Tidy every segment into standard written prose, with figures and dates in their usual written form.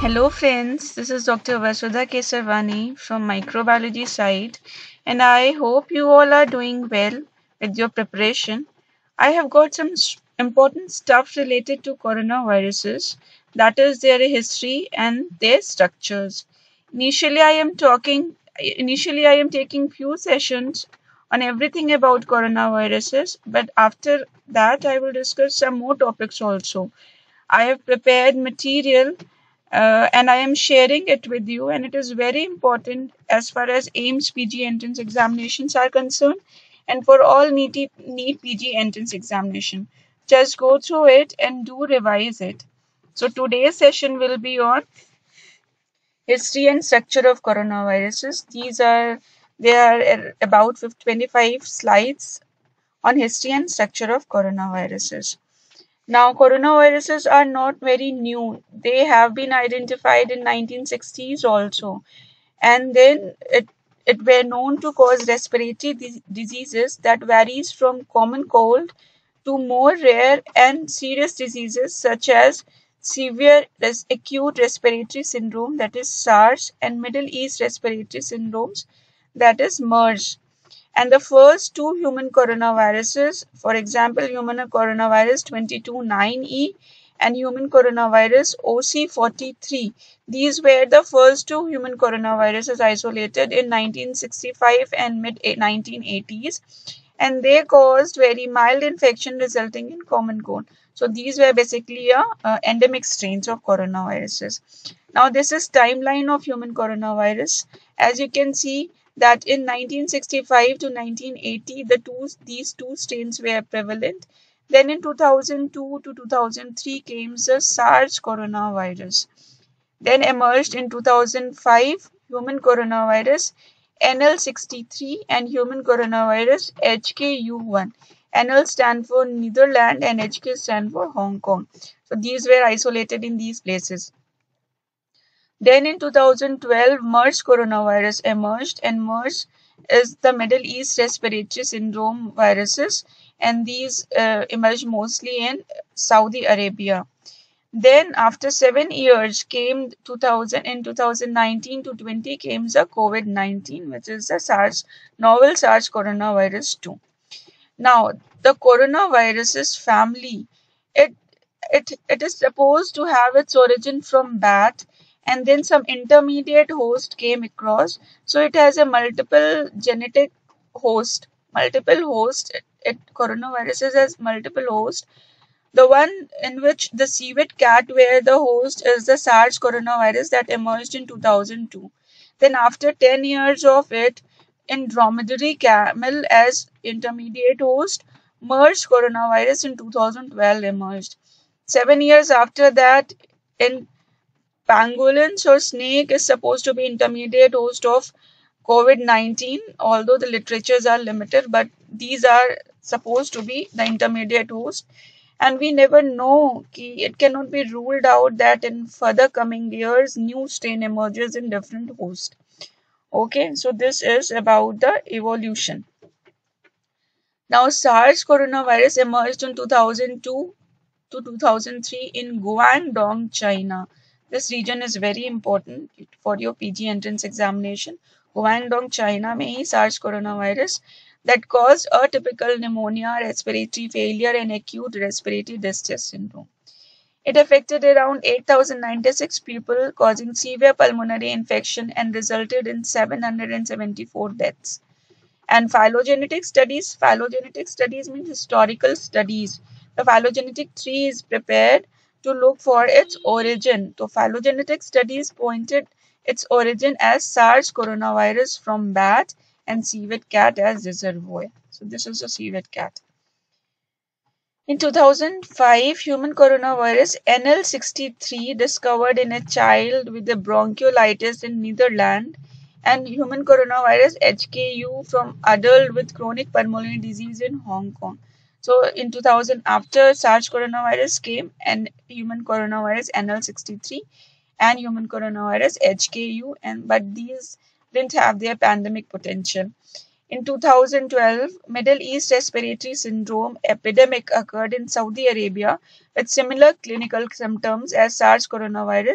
Hello friends, this is Dr. Vasudha Kesarvani from Microbiology side and I hope you all are doing well with your preparation. I have got some important stuff related to coronaviruses, that is their history and their structures. Initially I am taking few sessions on everything about coronaviruses, but after that I will discuss some more topics also. I have prepared material and I am sharing it with you, and it is very important as far as AIMS PG entrance examinations are concerned, and for all NEET PG entrance examination. Just go through it and do revise it. So today's session will be on history and structure of coronaviruses. There are about 25 slides on history and structure of coronaviruses. Now, coronaviruses are not very new. They have been identified in 1960s also, and then it were known to cause respiratory diseases that varies from common cold to more rare and serious diseases such as severe acute respiratory syndrome, that is SARS, and Middle East respiratory syndromes, that is MERS. And the first two human coronaviruses, for example, human coronavirus 229E and human coronavirus OC43, these were the first two human coronaviruses isolated in 1965 and mid 1980s, and they caused very mild infection resulting in common cold. So these were basically endemic strains of coronaviruses. Now this is timeline of human coronavirus. As you can see, that in 1965 to 1980 these two strains were prevalent. Then in 2002 to 2003 came the SARS coronavirus. Then emerged in 2005 human coronavirus NL63 and human coronavirus HKU1. NL stand for Netherlands and HK stand for Hong Kong. So these were isolated in these places. Then in 2012, MERS coronavirus emerged, and MERS is the Middle East respiratory syndrome viruses, and these emerged mostly in Saudi Arabia. Then after 7 years came 2019 to 20 came the COVID-19, which is the novel SARS coronavirus 2. Now the coronaviruses family, it it is supposed to have its origin from bat, and then some intermediate host came across, so it has a multiple genetic host, coronaviruses has multiple host. The one in which the civet cat where the host is the SARS coronavirus that emerged in 2002. Then after 10 years of it, in dromedary camel as intermediate host, MERS coronavirus in 2012 emerged. 7 years after that, in pangolins or snake is supposed to be intermediate host of COVID-19, although the literatures are limited, but these are supposed to be the intermediate host. And we never know, it cannot be ruled out that in further coming years, new strain emerges in different host. Okay, so this is about the evolution. Now, SARS coronavirus emerged in 2002 to 2003 in Guangdong, China. This region is very important for your PG entrance examination. Guangdong, China में ही SARS coronavirus that caused atypical pneumonia, respiratory failure, and acute respiratory distress syndrome. It affected around 8,096 people, causing severe pulmonary infection and resulted in 774 deaths. And phylogenetic studies means historical studies. The phylogenetic tree is prepared to look for its origin. So phylogenetic studies pointed its origin as SARS coronavirus from bat and civet cat as reservoir. So this is a civet cat. In 2005, human coronavirus NL63 discovered in a child with a bronchiolitis in Netherlands, and human coronavirus HKU from adult with chronic pulmonary disease in Hong Kong. So in 2000, after SARS coronavirus came, and human coronavirus NL63 and human coronavirus HKU, but these didn't have their pandemic potential. In 2012, Middle East respiratory syndrome epidemic occurred in Saudi Arabia with similar clinical symptoms as SARS coronavirus,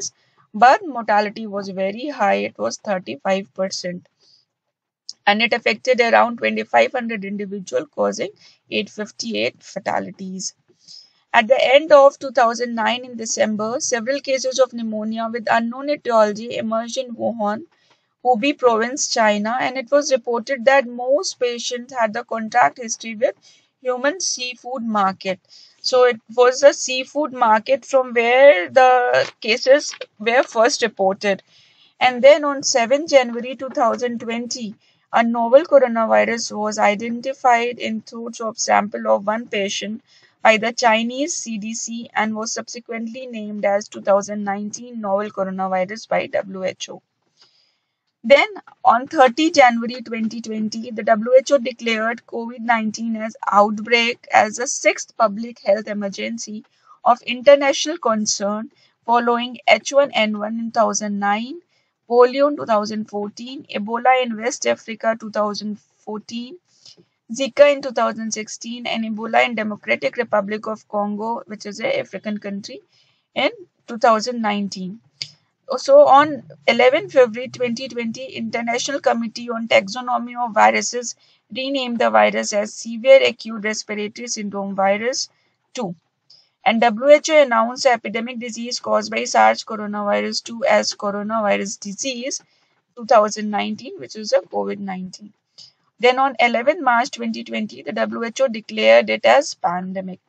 but mortality was very high. It was 35%, and it affected around 2,500 individuals, causing 858 fatalities. At the end of 2009, in December, several cases of pneumonia with unknown etiology emerged in Wuhan, Hubei province, China, and it was reported that most patients had the contact history with human seafood market. So it was the seafood market from where the cases were first reported. And then on 7 January 2020, a novel coronavirus was identified in throat swab sample of one patient by the Chinese CDC and was subsequently named as 2019 novel coronavirus by WHO. Then, on 30 January 2020, the WHO declared COVID-19 as outbreak as a sixth public health emergency of international concern following H1N1 in 2009, polio in 2014, Ebola in West Africa 2014, Zika in 2016, and Ebola in Democratic Republic of Congo, which is an African country, in 2019. So on 11 February 2020, International Committee on Taxonomy of Viruses renamed the virus as Severe Acute Respiratory Syndrome Virus 2. And WHO announced the epidemic disease caused by SARS coronavirus 2 as coronavirus disease 2019, which is a COVID-19. Then on 11 March 2020, the WHO declared it as pandemic.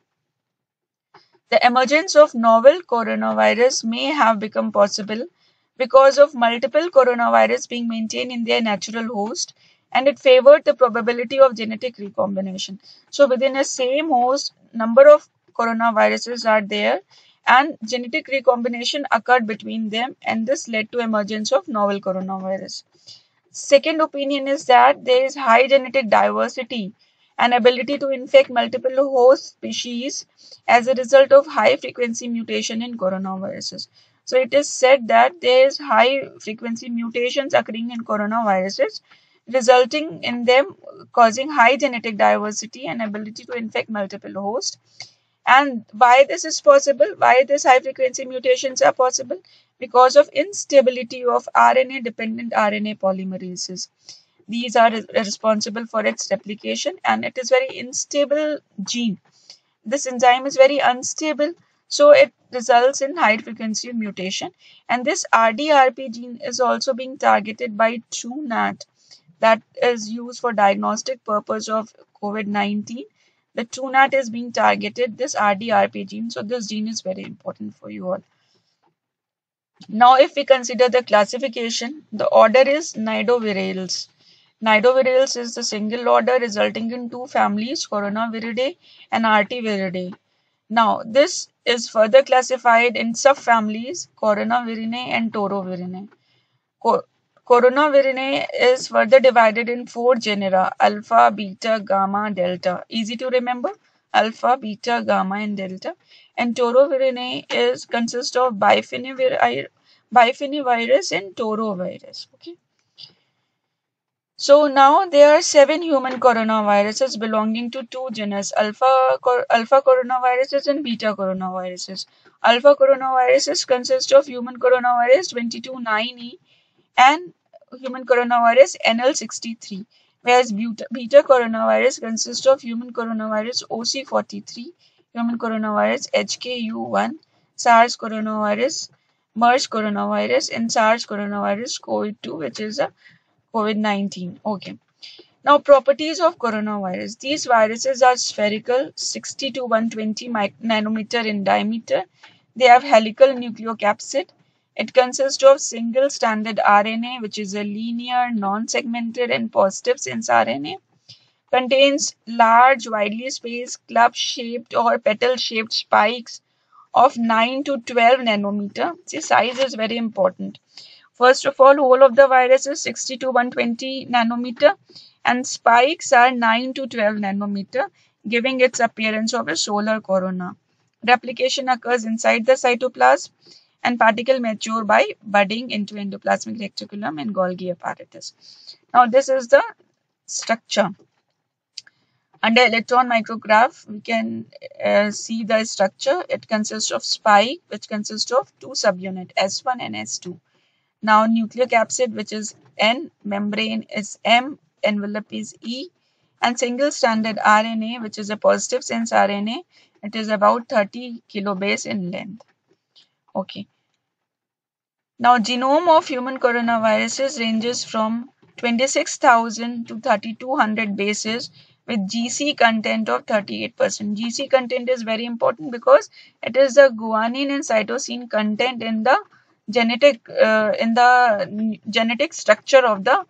The emergence of novel coronavirus may have become possible because of multiple coronavirus being maintained in their natural host, and it favored the probability of genetic recombination. So within a same host, number of coronaviruses are there and genetic recombination occurred between them, and this led to emergence of novel coronavirus. Second opinion is that there is high genetic diversity and ability to infect multiple host species as a result of high frequency mutation in coronaviruses. So it is said that there is high frequency mutations occurring in coronaviruses, resulting in them causing high genetic diversity and ability to infect multiple hosts. And why this is possible, why this high frequency mutations are possible? Because of instability of RNA dependent RNA polymerases. These are responsible for its replication, and it is very unstable gene. This enzyme is very unstable, so it results in high frequency mutation. And this RDRP gene is also being targeted by TrueNAT, that is used for diagnostic purpose of COVID-19. The TrueNAT is being targeted, this RDRP gene. So this gene is very important for you all. Now, if we consider the classification, the order is Nidovirales. Nidovirales is the single order resulting in two families, Coronaviridae and Artiviridae. Now, this is further classified in subfamilies, Coronavirinae and Torovirinae. Coronavirinae is further divided in four genera: alpha, beta, gamma, delta. Easy to remember: alpha, beta, gamma, and delta. And Torovirinae is consists of bifinivirus and torovirus. Okay. So now there are 7 human coronaviruses belonging to two genus: alpha coronaviruses and beta coronaviruses. Alpha coronaviruses consist of human coronavirus 229E and human coronavirus NL63, whereas beta coronavirus consists of human coronavirus OC43, human coronavirus HKU1, SARS coronavirus, MERS coronavirus, and SARS coronavirus COVID-2, which is a COVID-19. Okay. Now, properties of coronavirus. These viruses are spherical, 60 to 120 nanometer in diameter. They have helical nucleocapsid. It consists of single stranded RNA, which is a linear, non-segmented and positive sense RNA. Contains large, widely spaced, club-shaped or petal-shaped spikes of 9 to 12 nanometer. See, size is very important. First of all, whole of the virus is 60 to 120 nanometer and spikes are 9 to 12 nanometer, giving its appearance of a solar corona. Replication occurs inside the cytoplasm and particle mature by budding into endoplasmic reticulum and Golgi apparatus. Now this is the structure. Under electron micrograph, we can see the structure. It consists of spike, which consists of two subunits, S1 and S2. Now nucleocapsid, which is N, membrane is M, envelope is E, and single stranded RNA, which is a positive sense RNA, it is about 30 kilobase in length. Okay. Now genome of human coronaviruses ranges from 26,000 to 3,200 bases with GC content of 38%. GC content is very important because it is the guanine and cytosine content in the genetic structure of the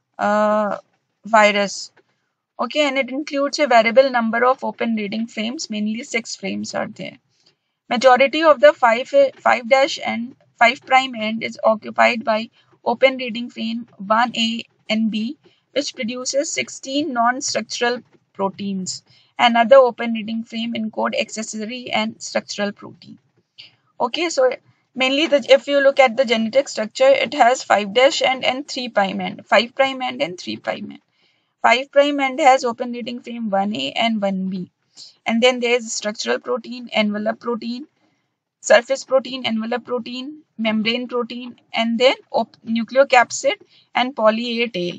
virus. Okay, and it includes a variable number of open reading frames, mainly 6 frames are there. Majority of the 5' and 5' end is occupied by open reading frame 1A and B, which produces 16 non-structural proteins. Another open reading frame encode accessory and structural protein. Okay, so mainly if you look at the genetic structure, it has 5' end and 3' end, 5' end and 3' end. 5' end has open reading frame 1A and 1B. And then there is structural protein, envelope protein, surface protein, envelope protein, membrane protein, and then nucleocapsid and poly A tail.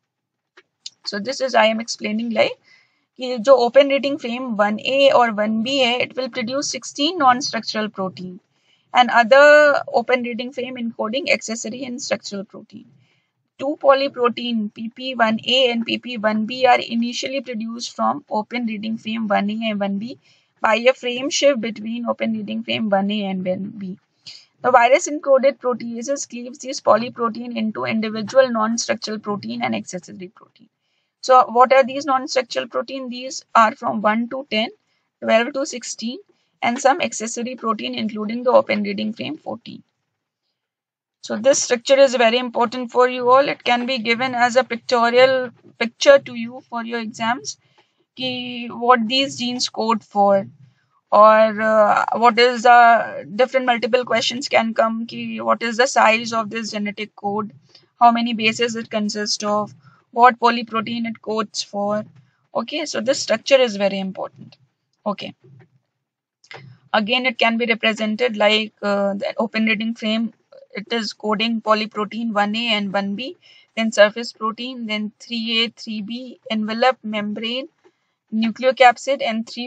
So this is I am explaining like कि जो open reading frame 1A or 1B है, it will produce 16 non-structural protein and other open reading frame encoding accessory and structural protein. Two polyprotein PP1A and PP1B are initially produced from open reading frame 1A and 1B by a frame shift between open reading frame 1A and 1B. The virus encoded proteases cleaves these polyprotein into individual non-structural protein and accessory protein. So what are these non-structural protein? These are from 1 to 10, 12 to 16 and some accessory protein including the open reading frame 14. So this structure is very important for you all. It can be given as a pictorial picture to you for your exams. Ki what these genes code for, or what is the different multiple questions can come. Ki what is the size of this genetic code? How many bases it consists of? What polyprotein it codes for? Okay, so this structure is very important. Okay. Again, it can be represented like the open reading frame. It is coding polyprotein 1A and 1B, then surface protein, then 3A, 3B, envelope, membrane, nucleocapsid, and 3'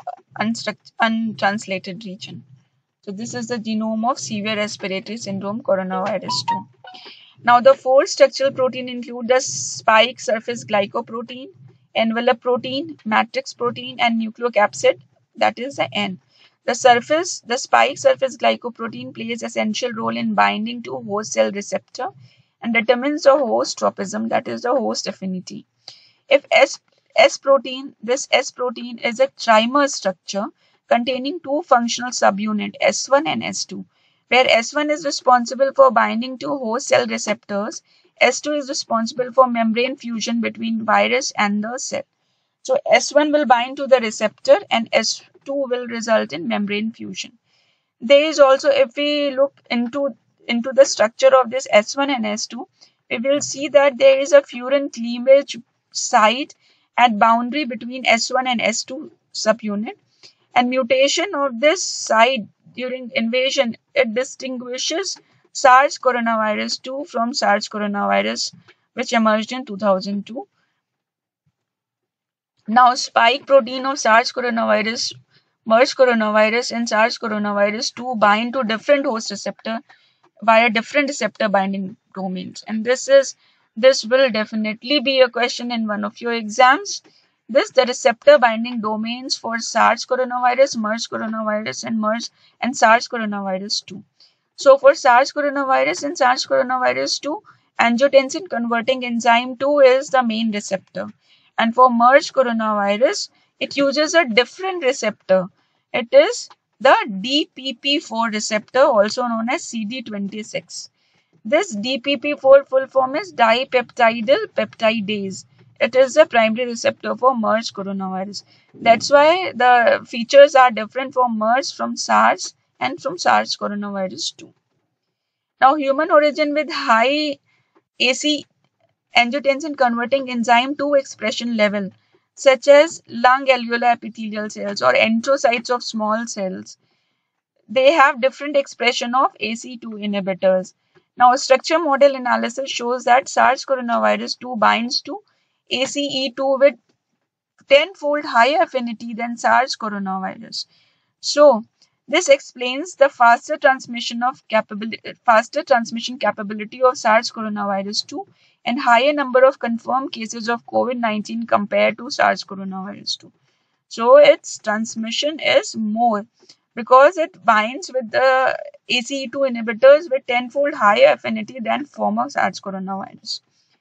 untranslated region. So this is the genome of severe respiratory syndrome coronavirus 2. Now the four structural protein include the spike surface glycoprotein, envelope protein, matrix protein, and nucleocapsid, that is the N. The spike surface glycoprotein plays essential role in binding to host cell receptor and determines the host tropism, that is the host affinity. If S protein, this S protein is a trimer structure containing two functional subunits S1 and S2, where S1 is responsible for binding to host cell receptors, S2 is responsible for membrane fusion between virus and the cell. So S1 will bind to the receptor and S2 will result in membrane fusion. There is also, if we look into the structure of this S1 and S2, we will see that there is a furan cleavage site at boundary between S1 and S2 subunit, and mutation of this site during invasion, it distinguishes SARS coronavirus 2 from SARS coronavirus which emerged in 2002. Now, spike protein of SARS coronavirus, MERS coronavirus, and SARS coronavirus 2 bind to different host receptor via different receptor binding domains. And this will definitely be a question in one of your exams. The receptor binding domains for SARS coronavirus, MERS coronavirus, and SARS coronavirus 2. So for SARS coronavirus and SARS coronavirus 2, angiotensin converting enzyme 2 is the main receptor. And for MERS coronavirus, it uses a different receptor. It is the DPP4 receptor, also known as CD26. This DPP4 full form is dipeptidyl peptidase. It is the primary receptor for MERS coronavirus. That's why the features are different from MERS, from SARS, and from SARS coronavirus 2. Now, human origin with high AC angiotensin converting enzyme 2 expression level. such as lung alveolar epithelial cells or enterocytes of small cells. They have different expression of AC2 inhibitors. Now, a structure model analysis shows that SARS coronavirus 2 binds to ACE2 with tenfold higher affinity than SARS coronavirus. So, this explains the faster transmission capability of SARS coronavirus 2 and higher number of confirmed cases of COVID-19 compared to SARS coronavirus 2. So its transmission is more because it binds with the ACE2 inhibitors with tenfold higher affinity than former SARS coronavirus.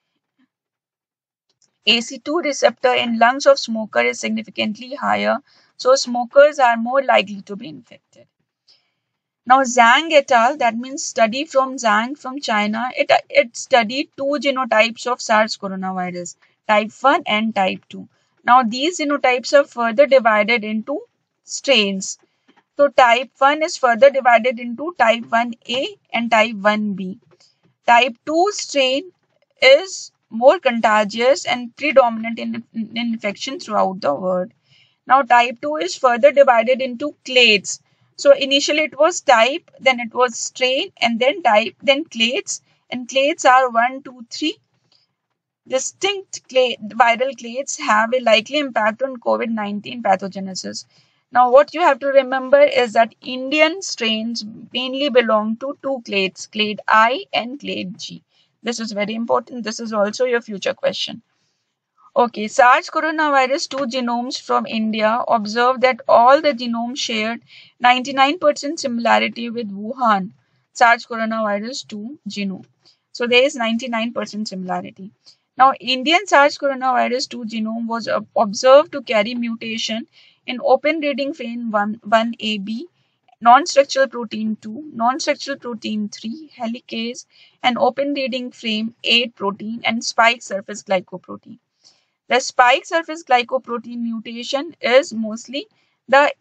ACE2 receptor in lungs of smoker is significantly higher, so smokers are more likely to be infected. Now Zhang et al., that means study from Zhang from China, it studied two genotypes of SARS coronavirus, type 1 and type 2. Now these genotypes are further divided into strains. So type 1 is further divided into type 1A and type 1B. Type 2 strain is more contagious and predominant in infection throughout the world. Now type 2 is further divided into clades. So initially it was type, then it was strain, and then type, then clades. And clades are 1, 2, 3. Distinct viral clades have a likely impact on COVID-19 pathogenesis. Now, what you have to remember is that Indian strains mainly belong to two clades, clade I and clade G. This is very important. This is also your future question. Okay, SARS coronavirus 2 genomes from India observed that all the genomes shared 99% similarity with Wuhan SARS coronavirus 2 genome. So there is 99% similarity. Now, Indian SARS coronavirus 2 genome was observed to carry mutation in open reading frame 1AB, non-structural protein 2, non-structural protein 3, helicase, and open reading frame 8 protein and spike surface glycoprotein. The spike surface glycoprotein mutation is mostly the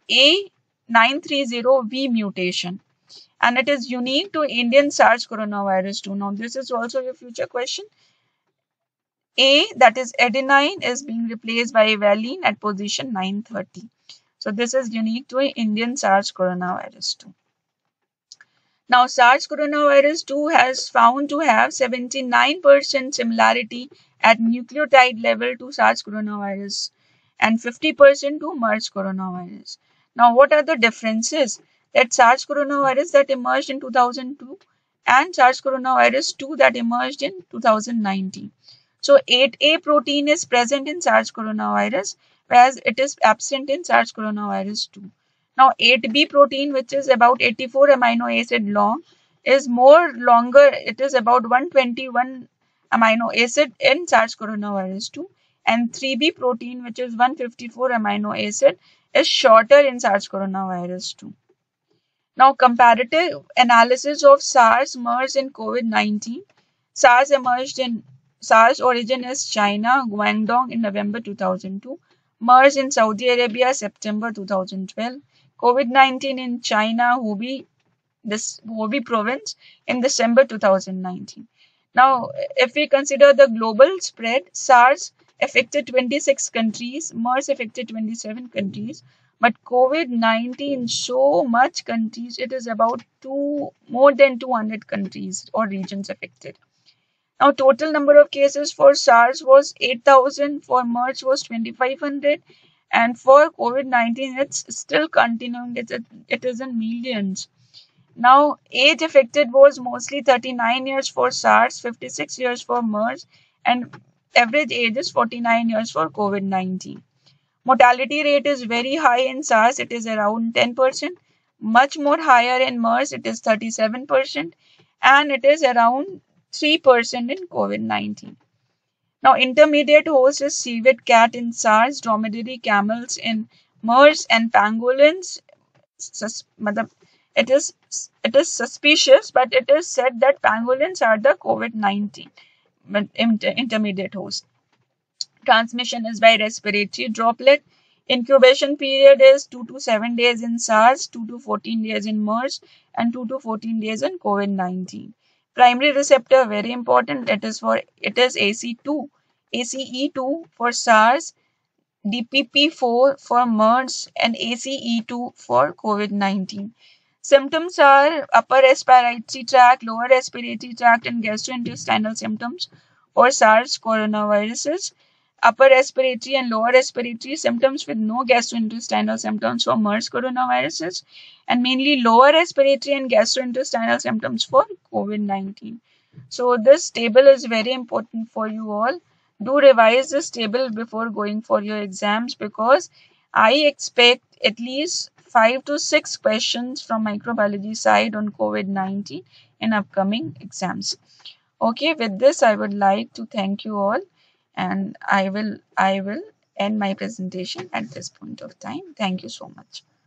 A930V mutation, and it is unique to Indian SARS coronavirus 2. Now, this is also your future question. A, that is adenine, is being replaced by valine at position 930. So, this is unique to Indian SARS coronavirus 2. Now, SARS coronavirus 2 has found to have 79% similarity at nucleotide level to SARS coronavirus and 50% to MERS coronavirus. Now, what are the differences? That SARS coronavirus that emerged in 2002 and SARS coronavirus 2 that emerged in 2019. So, 8A protein is present in SARS coronavirus, whereas it is absent in SARS coronavirus 2. Now 8B protein, which is about 84 amino acid long, is more longer. It is about 121 amino acid in SARS coronavirus 2, and 3B protein, which is 154 amino acid, is shorter in SARS coronavirus 2. Now comparative analysis of SARS, MERS and COVID-19. SARS origin is China, Guangdong in November 2002. MERS in Saudi Arabia, September 2012. COVID-19 in China, Hubei province in December 2019. Now, if we consider the global spread, SARS affected 26 countries, MERS affected 27 countries, but COVID-19 so much countries, it is about more than 200 countries or regions affected. Now, total number of cases for SARS was 8,000, for MERS was 2,500, and for COVID-19, it's still continuing. It is in millions. Now, age affected was mostly 39 years for SARS, 56 years for MERS, and average age is 49 years for COVID-19. Mortality rate is very high in SARS. It is around 10%. Much more higher in MERS. It is 37%. And it is around 3% in COVID-19. Now, intermediate host is civet cat in SARS, dromedary camels in MERS, and pangolins. It is suspicious, but it is said that pangolins are the COVID-19 intermediate host. Transmission is by respiratory droplet. Incubation period is 2 to 7 days in SARS, 2 to 14 days in MERS, and 2 to 14 days in COVID-19. Primary receptor, very important. It is ACE2 for SARS. DPP4 for MERS, and ACE2 for COVID-19. Symptoms are upper respiratory tract, lower respiratory tract, and gastrointestinal symptoms for SARS coronaviruses. Upper respiratory and lower respiratory symptoms with no gastrointestinal symptoms for MERS coronaviruses, and mainly lower respiratory and gastrointestinal symptoms for COVID-19. So this table is very important for you all. Do revise this table before going for your exams, because I expect at least 5 to 6 questions from microbiology side on COVID-19 in upcoming exams. Okay, with this I would like to thank you all, and I will end my presentation at this point of time. Thank you so much.